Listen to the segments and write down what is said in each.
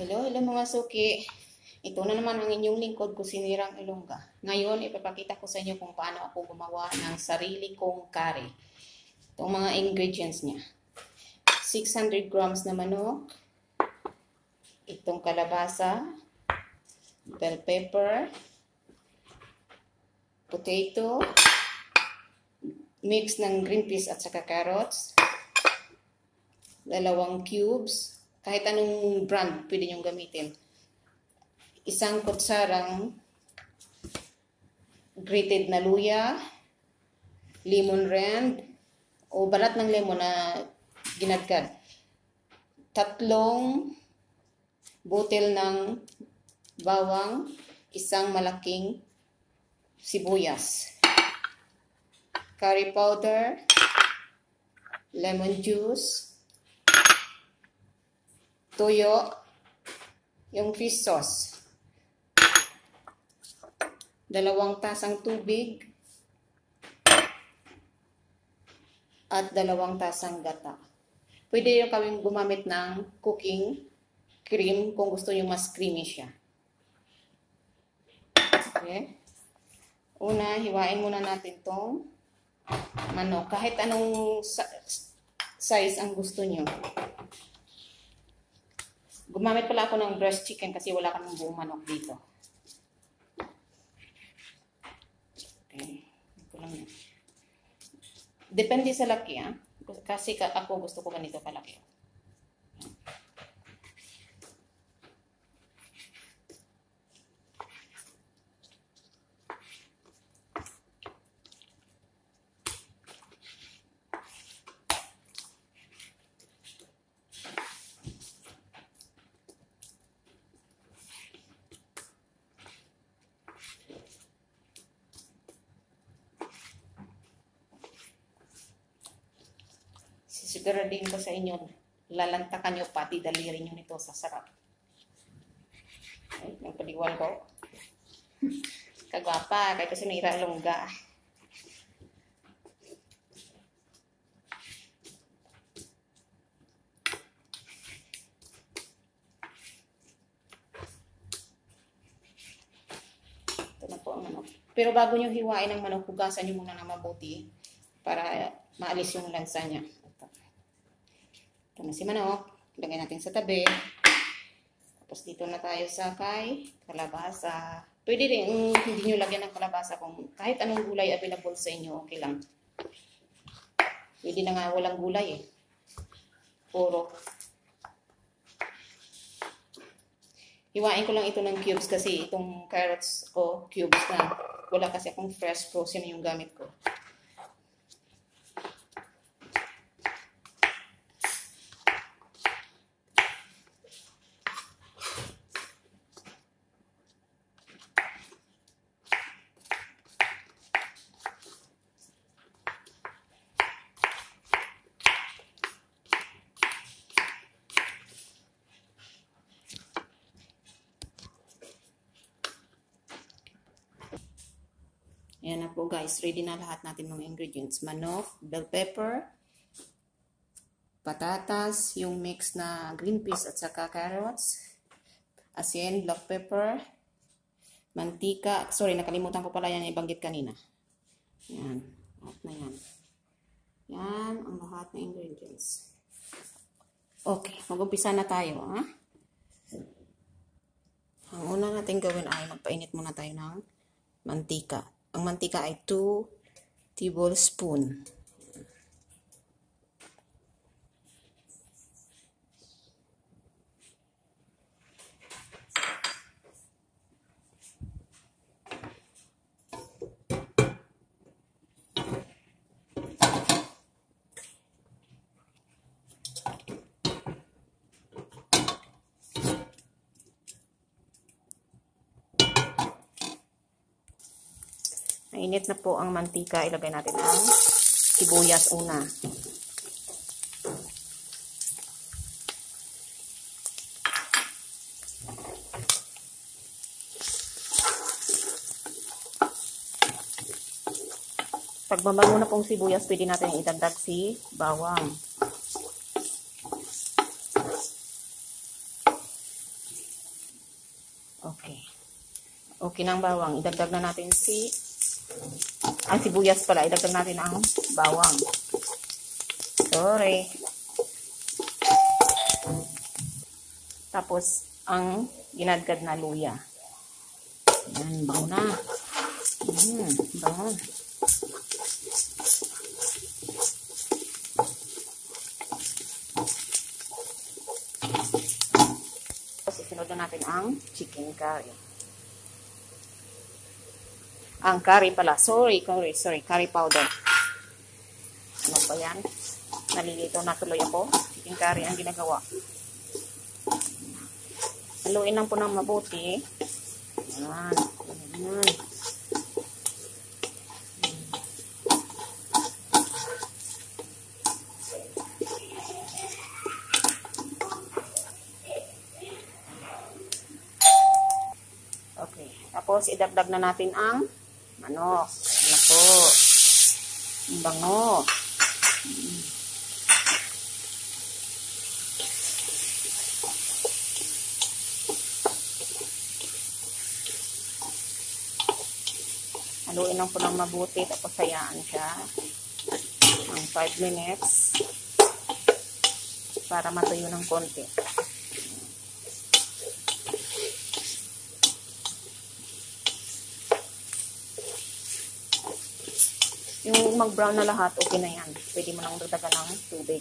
Hello mga suki. Ito na naman ang inyong lingkod, Kusinirang Ilongga. Ngayon, ipapakita ko sa inyo kung paano ako gumawa ng sarili kong curry. Itong mga ingredients niya. 600 grams na manok. Itong kalabasa. Bell pepper. Potato. Mix ng green peas at saka carrots. 2 cubes. Kahit anong brand pwede nyo gamitin. 1 kutsarang grated na luya, lemon rind, o balat ng lemon na ginadgad. 3 botel ng bawang, 1 malaking sibuyas. Curry powder, lemon juice, toyo, yung fish sauce, 2 tasang tubig, at 2 tasang gata. Pwede yung kami gumamit ng cooking cream kung gusto nyo mas creamy siya. Okay. Una, hiwain muna natin tong manok. Kahit anong size ang gusto nyo. Gumamit pala ako ng breast chicken kasi wala kaming buong manok dito. Okay. Ito lang yan. Depende sa laki, ha? Kasi ako gusto ko ganito kalaki. Siguraduhin ko sa inyo, lalantakan nyo pati daliri nyo nito sa sarap. Ay, yung paliwal ko. Kagwapa, kahit kasi may Ilongga. Ito na po ang manok. Pero bago nyo hiwain ang manok, hugasan nyo muna ng mabuti para maalis yung lansa niya. Ito na si manok. Lagay natin sa tabi. Tapos dito na tayo sa kay kalabasa. Pwede rin hindi nyo lagyan ng kalabasa kung kahit anong gulay available sa inyo, okay lang. Pwede na nga walang gulay eh. Puro. Hiwain ko lang ito ng cubes kasi itong carrots ko cubes na. Wala kasi akong fresh frozen yung gamit ko. Ayan na po guys, ready na lahat natin mga ingredients. Manok, bell pepper, patatas, yung mix na green peas at saka carrots, asin, black pepper, mantika. Sorry, nakalimutan ko pala yan ibanggit kanina. Yan, lahat na yan. Yan ang lahat na ingredients. Okay, mag-umpisa na tayo. Ha? Ang una natin gawin ay magpainit muna tayo ng mantika. Ang mantika ay 2 tablespoon. Mainit na po ang mantika. Ilagay natin ang sibuyas una. Pag mabango na pong sibuyas, pwede natin idagdag si bawang. Okay. Okay ng bawang. Idagdag na natin ang sibuyas pala. Idagdag natin ang bawang. Sorry. Tapos, ang ginadgad na luya. Yan, bango na. Bango. Tapos, isunod na natin ang chicken curry. Ang curry pala. Sorry, curry powder. Ano ba yan? Nalilito na tuloy ako. Chicken curry ang ginagawa. Haluin lang po ng mabuti. Ayan. Ayan. Okay. Tapos, idagdag na natin ang manok. Ano po? Ang bango. Haluin lang po ng mabuti. Tapos, hayaan siya ng 5 minutes para matuyo ng konti. Yung mag-brown na lahat, okay na yan. Pwede mo nang dagdagan ng tubig.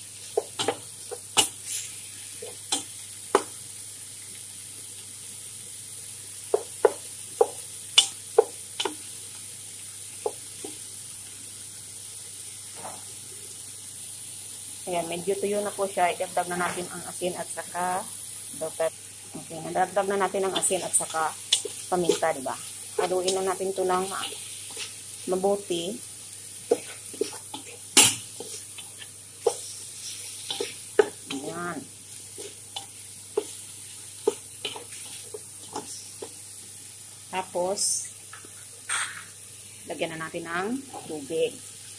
Ayan, medyo tuyo na po siya. Idagdag na natin ang asin at saka dapat. Okay, nadagdag na natin ang asin at saka paminta, diba? Haluin na natin ito ng mabuti. Ayan. Tapos, lagyan na natin ng tubig.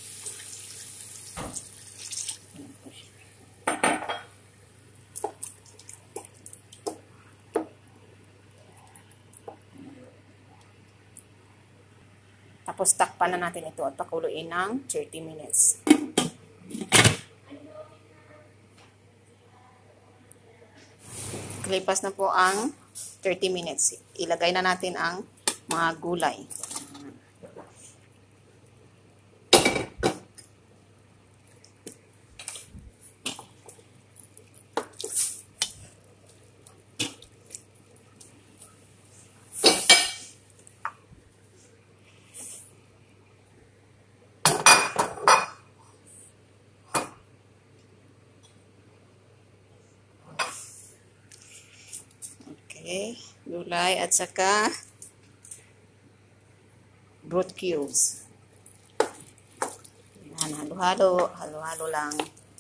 Tapos, takpan na natin ito at pakuluin ng 30 minutes. Kalipas na po ang 30 minutes. Ilagay na natin ang mga gulay. Okay, gulay at saka broth cubes. Yan, halo-halo lang.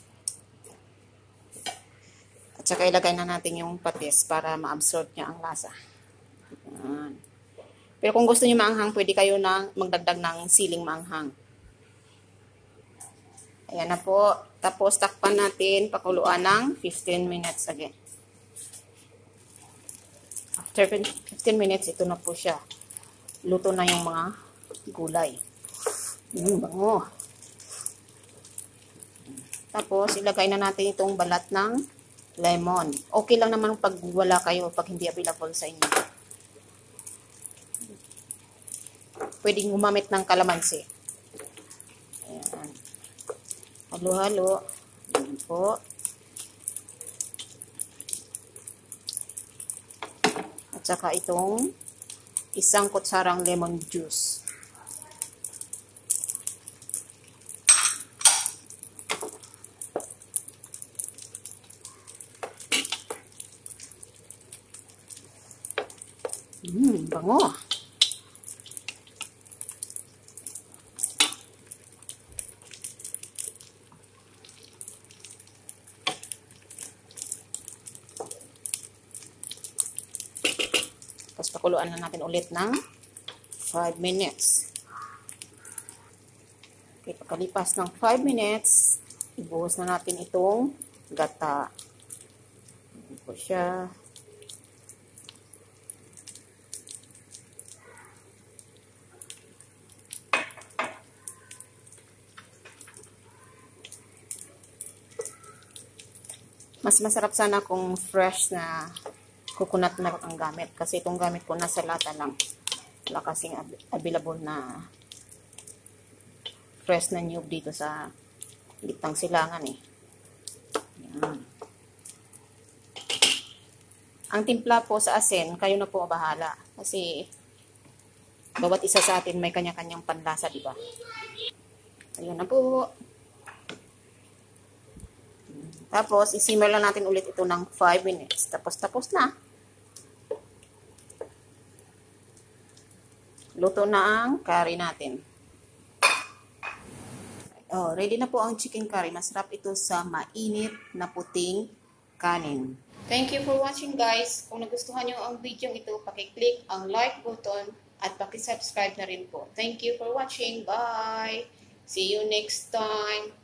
At saka ilagay na natin yung patis para ma-absorb niya ang lasa. Yan. Pero kung gusto niyo maanghang, pwede kayo na magdagdag ng siling maanghang. Ayan na po. Tapos takpan natin, pakuluan ng 15 minutes again. After 15 minutes, ito na po siya. Luto na yung mga gulay. Bango. Tapos, ilagay na natin itong balat ng lemon. Okay lang naman pag wala kayo, pag hindi available sa inyo. Pwedeng gumamit ng kalamansi. Ayan. Halo-halo. Ayan po. At saka itong isang kutsarang lemon juice. Bango. Tapos pakuluan na natin ulit ng 5 minutes. Okay, pagkalipas ng 5 minutes, ibuhos na natin itong gata. Ito po siya. Mas masarap sana kung fresh na coconut milk ang gamit. Kasi itong gamit ko nasa lata lang. Wala kasing available na fresh na niyog dito sa gitnang silangan eh. Yan. Ang timpla po sa asin, kayo na po bahala. Kasi bawat isa sa atin may kanya-kanyang panlasa, di ba? Ayun na po. Tapos, isimmer lang natin ulit ito ng 5 minutes. Tapos na. Luto na ang curry natin. Oh, ready na po ang chicken curry. Masarap ito sa mainit na puting kanin. Thank you for watching, guys. Kung nagustuhan nyo ang video ito, pakiclick ang like button at pakisubscribe na rin po. Thank you for watching. Bye! See you next time.